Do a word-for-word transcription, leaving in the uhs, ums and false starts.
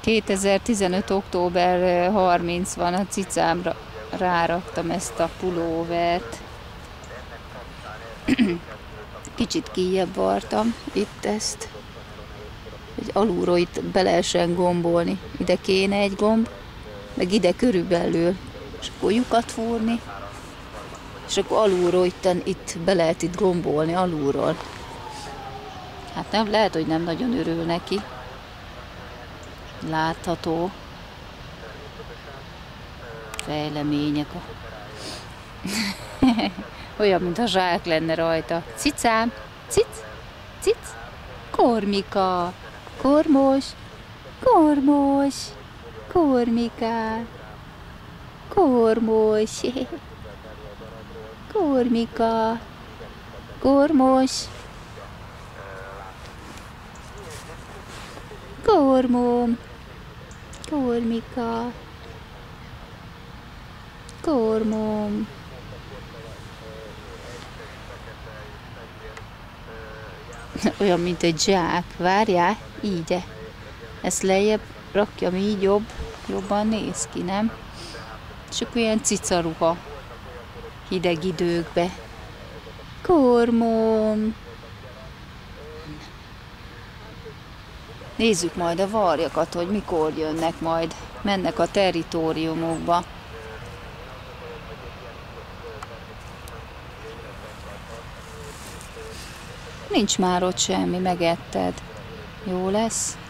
kétezer-tizenöt. október harmincadika van, a cicámra ráraktam ezt a pulóvert. Kicsit kijjebb vartam itt ezt, hogy alulról itt be lehessen gombolni. Ide kéne egy gomb, meg ide körülbelül, és akkor lyukat fúrni, és akkor alulról itten, itt be lehet itt gombolni, alulról. Hát nem, lehet, hogy nem nagyon örül neki. Látható fejlemények. Olyan, mintha zsák lenne rajta. Cicám, cic, cic, Kormika, kormos, kormos, Kormika, kormos, Kormika, kormos, kormom, Kormika, kormom. Olyan, mint egy zsák. Várjál, így. Ezt lejjebb rakjam, így jobb, jobban néz ki, nem? És akkor ilyen cicaruha hideg időkbe. Kormom. Nézzük majd a varjakat, hogy mikor jönnek majd. Mennek a territóriumokba. Nincs már ott semmi, megetted. Jó lesz?